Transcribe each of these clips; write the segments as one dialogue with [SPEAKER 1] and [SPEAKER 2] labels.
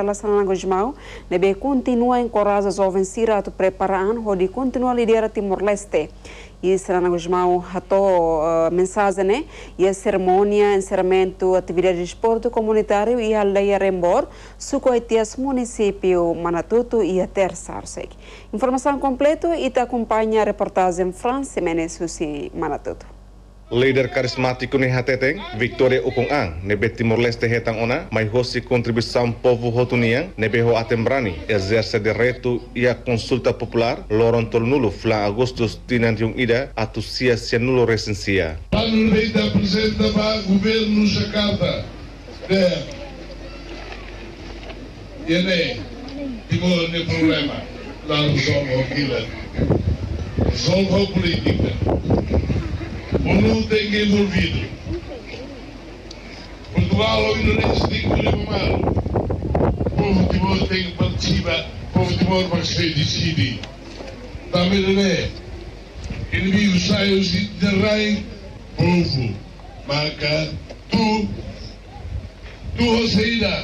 [SPEAKER 1] Relação Gusmão, nebe continua a encorajar os jovens Sira a preparar onde continua a liderar Timor-Leste. E será na Gusmão a mensagem, né? E a cerimônia, encerramento, atividade de esporte comunitário e a lei Rembor, sucoitias município Manatuto e a Terçarsec. Informação completa e te acompanha a reportagem France Menesusi Manatuto.
[SPEAKER 2] Líder carismático ni hateteng, Victoria Upong-ang, nebe Timor-Leste hetang ona, mai hosi contribuição povo hotuniang, nebe ho atembrani, exerce de reto e a consulta popular, loron tol nulo, fla agostus tinan yung ida, atusia sia nulo recensia.
[SPEAKER 3] Plano lei da apresenta para governo Jakarta, Yene, Timor ne problema, lá resolve aquilo, resolve a política. O mundo tem que envolvido. Portugal ou Indonésia tem que levar. O povo de Timor tem que participar. O povo de Timor vai ser decidido. Também não é. Inimigo sai os interraem. Povo. Marca. Tu saída.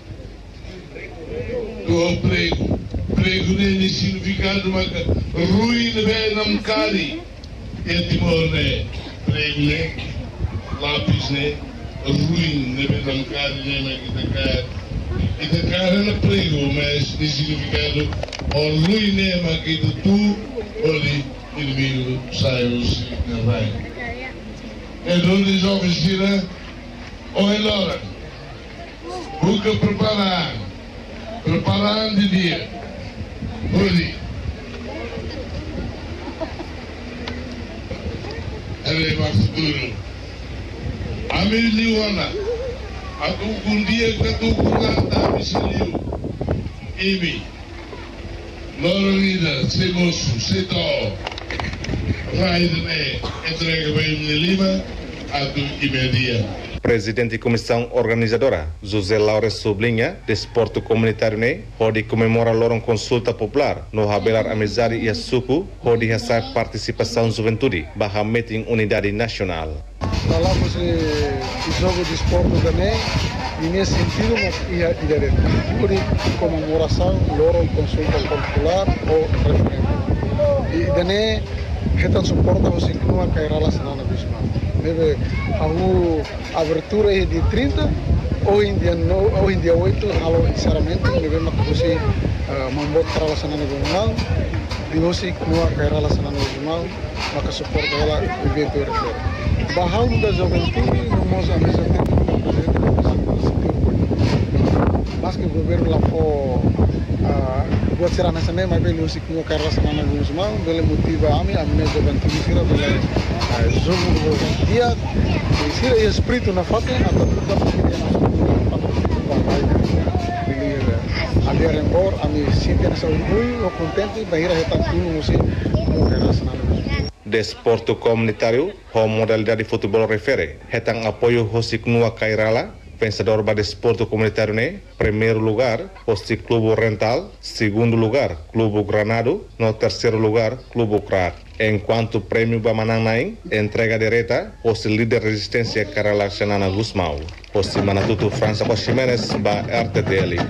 [SPEAKER 3] Tu prego. Prego nem significado marca. Ruim bem namcari. E Timor ne prego ne lápis ne ruim ne betancar ne na Itacar na prego mas de significado o ruim ne ma que tu oli inimigo saios na vai e onde jovens tira o elora busca preparar de dia oli eleva futuro. Amir liwana. Aku kundia katu kurata misliu. Ibi. Lorida, semosu, seto. Raidne, entrega bem Lima, atu imedia.
[SPEAKER 2] Presidente e Comissão Organizadora, José Laures sublinha, desporto comunitário ne, onde comemora lorong consulta popular, no habelar amizade e suku, onde recebe participação juventude, barra meeting unidade nacional.
[SPEAKER 4] Falamos de jogo de esporte também, e nesse sentido, a comemoração, lorong consulta popular ou referendo. E daí, kita suporta o ciclo que era relacionado com isso. Deve a abertura é de 30 ou em dia 8 halo sinceramente devemos fazer membuat relacionado com o mal de você que não é relacionado com o mal maka suporta ela evento refer bahal da juventude no moza mesa mas que o governo lá for buat serana sana mas beli usik no carro sana na gusmão beli motiva a minha juventude sira beli jogo dia sira e espírito na fata atau tudo ali Rembor a mi sinta nessa muito contente bahira retan tudo musik no carro sana
[SPEAKER 2] Desporto comunitário, o modalidade de futebol refere, hetang apoio hosik nua kairala, vencedor do desporto comunitário ne, primeiro lugar, hosti Clube Rental, segundo lugar, Clube Granado, no terceiro lugar, Clube Crack. Enquanto prêmio Bamanang Naing, entrega direta, hosti líder resistência Karala Xanana Gusmão, hosti Manatuto França Jimenez, ba RTTL.